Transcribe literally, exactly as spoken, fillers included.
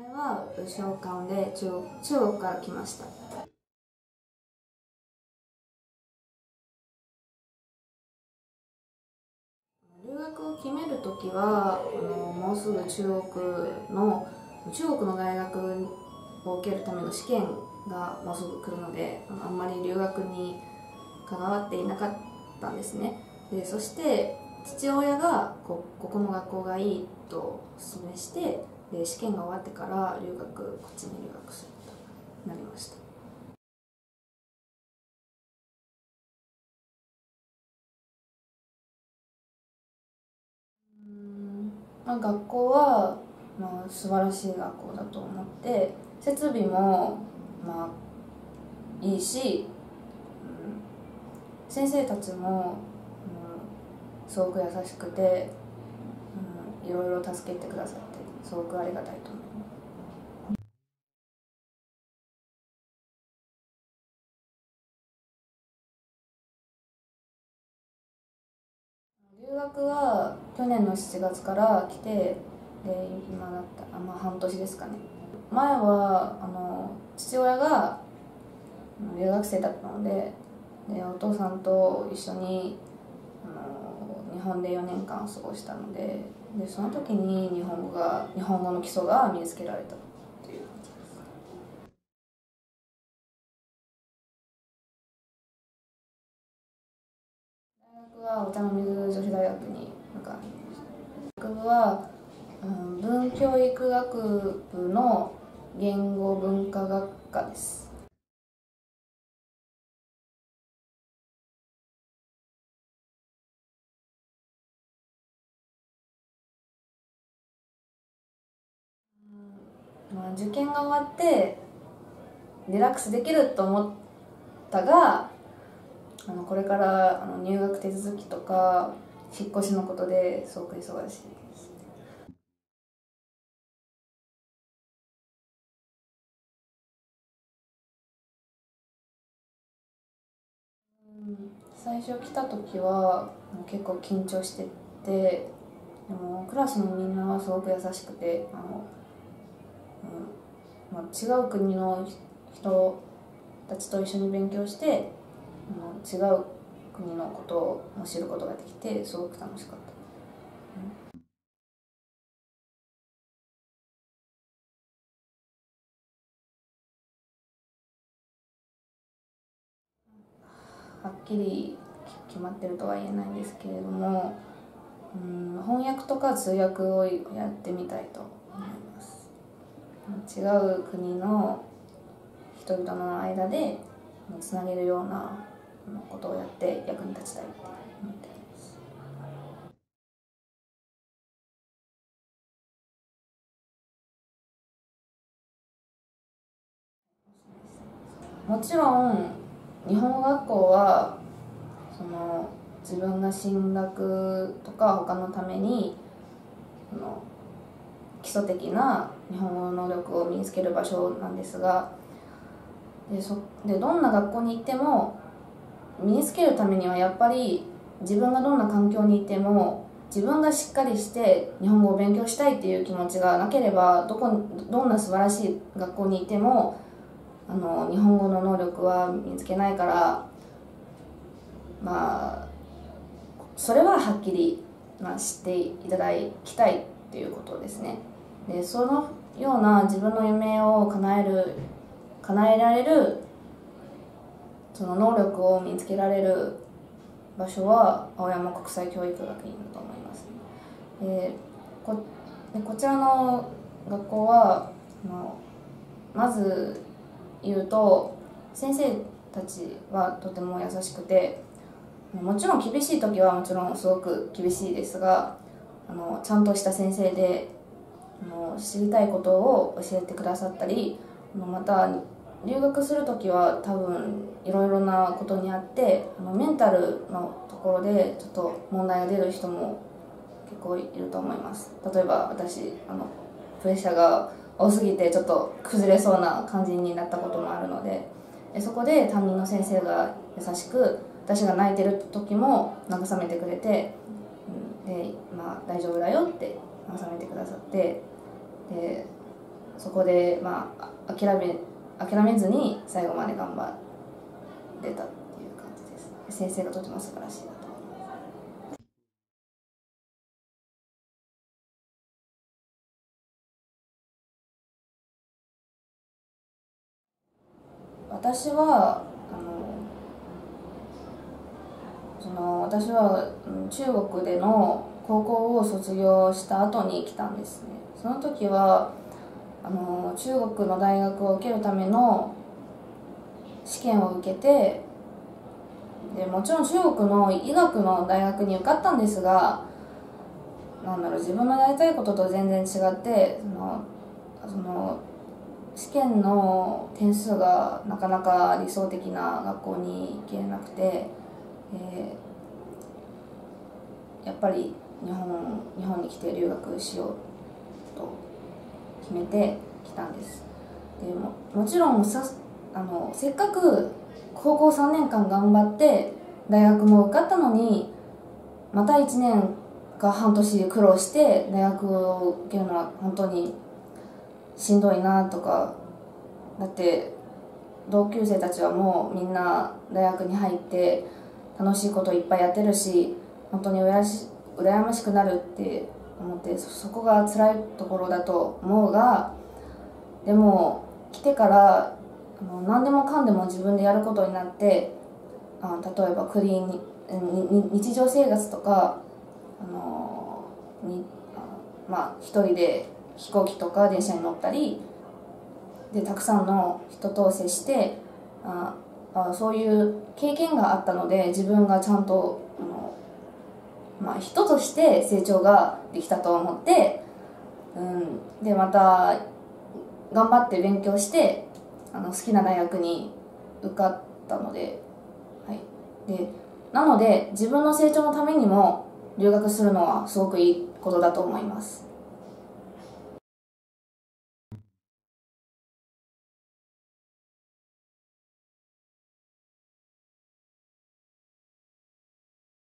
前は武将館で中国、中国から来ました。留学を決めるときはあのもうすぐ中国の中国の大学を受けるための試験がもうすぐ来るので、あんまり留学に関わっていなかったんですね。でそして父親がこここの学校がいいとお勧めして、で試験が終わってから留学こっちに留学するとなりました。まあ、学校は、まあ、素晴らしい学校だと思って、設備も、まあ、いいし、うん、先生たちも、うん、すごく優しくて、うん、いろいろ助けてくださってすごくありがたいと思います。留学は去年のしちがつから来て、で今だったあ、まあ、半年ですかね。前はあの父親が留学生だったので、でお父さんと一緒にあの日本でよねんかん過ごしたので、でその時に日本語が日本語の基礎が身につけられたっていう感じです。大学はお茶の水女子大学に向かいました。学部は、うん、文教育学部の言語文化学科です。まあ、受験が終わってリラックスできると思ったが、あのこれからあの入学手続きとか引っ越しのことですごく忙しいです。うん、最初来た時は結構緊張してて、でもクラスのみんなはすごく優しくて、あの、うんまあ、違う国の人たちと一緒に勉強して、あの違う国のことを知ることができてすごく楽しかった。はっきり決まってるとは言えないんですけれども、うん、翻訳とか通訳をやってみたいと思います。違う国の人々の間でつなげるようなことをやって役に立ちたいって思っています。もちろん日本語学校はその自分が進学とか他のためにその基礎的な日本語の能力を身につける場所なんですが、でそでどんな学校に行っても身につけるためにはやっぱり自分がどんな環境にいても自分がしっかりして日本語を勉強したいっていう気持ちがなければ、どこどんな素晴らしい学校にいてもあの日本語の能力は身につけないから、まあそれははっきり、まあ、知っていただきたいっていうことですね。でそのような自分の夢を叶える叶えられるその能力を見つけられる場所は青山国際教育学院だと思います。で こ, でこちらの学校はのまず言うと先生たちはとても優しくて、もちろん厳しい時はもちろんすごく厳しいですが、あのちゃんとした先生であの知りたいことを教えてくださったり、また留学する時は多分いろいろなことにあってあのメンタルのところでちょっと問題が出る人も結構いると思います。例えば私あのプレッシャーが多すぎてちょっと崩れそうな感じになったこともあるので、そこで担任の先生が優しく私が泣いてる時も慰めてくれて、で、まあ、大丈夫だよって慰めてくださって、でそこで、まあ、諦め諦めずに最後まで頑張れたっていう感じです。先生がとても素晴らしいなと思います。私はあのその私は中国での高校を卒業した後に来たんですね。その時はあの中国の大学を受けるための試験を受けて、でもちろん中国の医学の大学に受かったんですが、なんだろう、自分のやりたいことと全然違って、そのその試験の点数がなかなか理想的な学校に行けなくて、えー、やっぱり日本日本に来て留学しようと決めてきたんです。で も, もちろんさあのせっかく高校さんねんかん頑張って大学も受かったのに、またいちねんか半年苦労して大学を受けるのは本当にしんどいなとか、だって同級生たちはもうみんな大学に入って楽しいこといっぱいやってるし、本当にうらやし羨ましくなるって思って、そ, そこが辛いところだと思うが、でも来てからあの何でもかんでも自分でやることになって、あ例えばクリーンに日常生活とか、あのにあまあ一人で飛行機とか電車に乗ったりでたくさんの人と接して、ああそういう経験があったので、自分がちゃんとあの、まあ、人として成長ができたと思って、うん、でまた頑張って勉強してあの好きな大学に受かったので、はい、でなので自分の成長のためにも留学するのはすごくいいことだと思います。